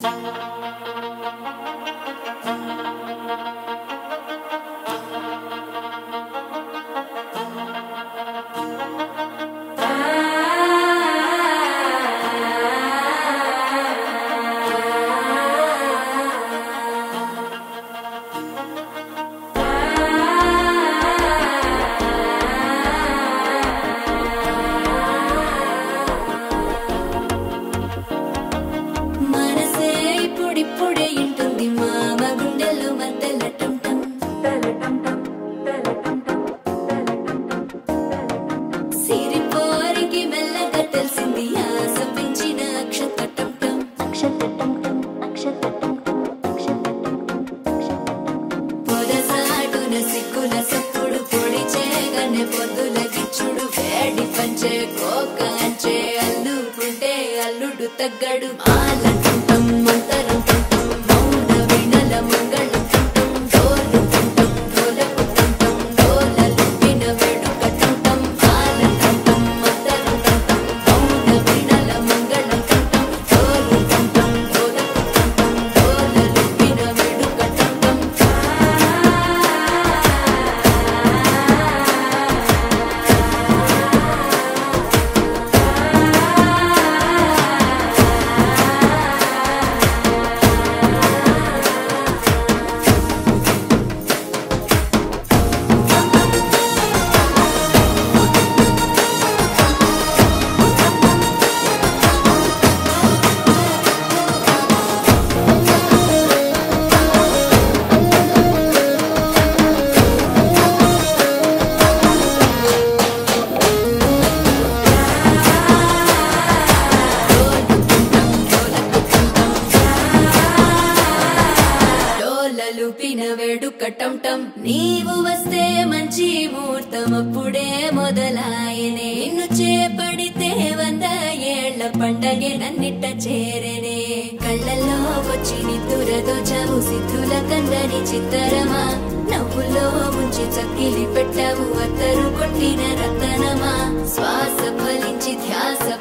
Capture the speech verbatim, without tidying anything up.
తగ్గడు ఆలంటం మంతరం టం మౌన వినల మంగళం టం డోలు టం డోలకు టం డోలలు విన వేడుక టం ఆలంటం మంతరం టం మౌన వినల మంగళం టం డోలు టం డోలకు టం డోలలు విన వేడుక టం వేడుకటం టం నీవు వస్తే మంచి ముహూర్తం అప్పుడే మొదలాయనే నిన్ను చేపడితే వంద ఏళ్ల పండగే నన్నిట్ట చేరనే కళ్ళల్లో వచ్చి నిద్దురదో చవు సిద్ధుల కందని చిత్తరమా నవ్వులో ముంచి చక్కిలి పెట్టావు అత్తరు కొట్టిన రతనమా శ్వాస ఫలించి ధ్యాస